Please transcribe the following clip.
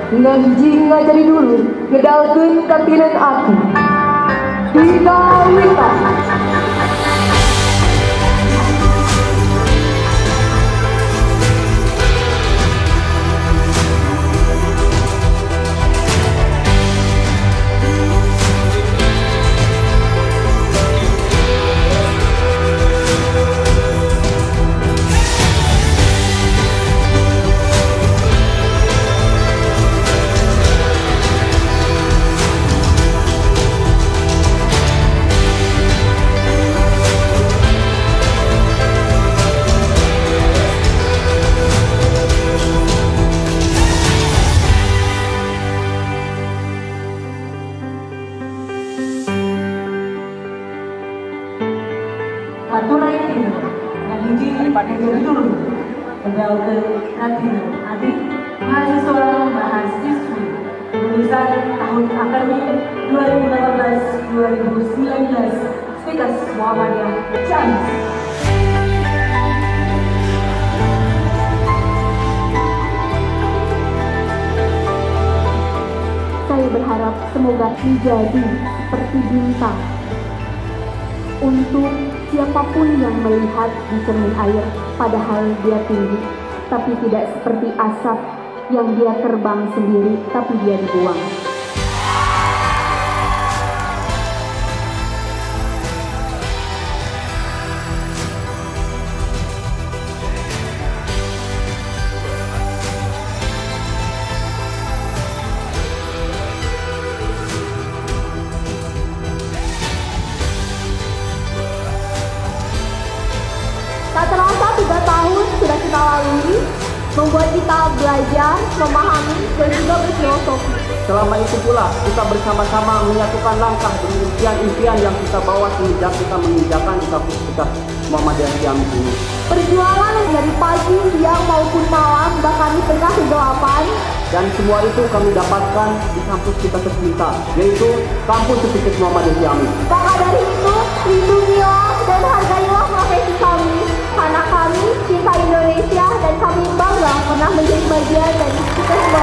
nganjing ngajari dulu ngedalkeun kantinan aku. Dina Wita. Aturan ini, nganjing ngajari dulu ngedalkeun kantinan adik mahasiswa mahasiswi lulusan tahun akademik 2018-2019 Stikas Muhammadiyah Ciamis. Saya berharap semoga menjadi seperti bintang untuk siapapun yang melihat di cermin air, padahal dia tinggi, tapi tidak seperti asap yang dia terbang sendiri, tapi dia dibuang. Tak terasa 3 tahun sudah kita lalui, membuat kita belajar, memahami, dan juga berfilosofi. Selama itu pula, kita bersama-sama menyatukan langkah demi impian-impian yang kita bawa semenjak kita menginjakan Universitas Muhammadiyah Ciamis ini. Perjuangan dari pagi, siang maupun malam, bahkan di tengah kegelapan. Dan semua itu kami dapatkan di kampus kita tercinta, yaitu Kampus Universitas Muhammadiyah Ciamis. Maka dari itu, lindungilah dan hargailah profesi kami. Karena kami cinta Indonesia dan kami bangga pernah menjadi bagian dari kita.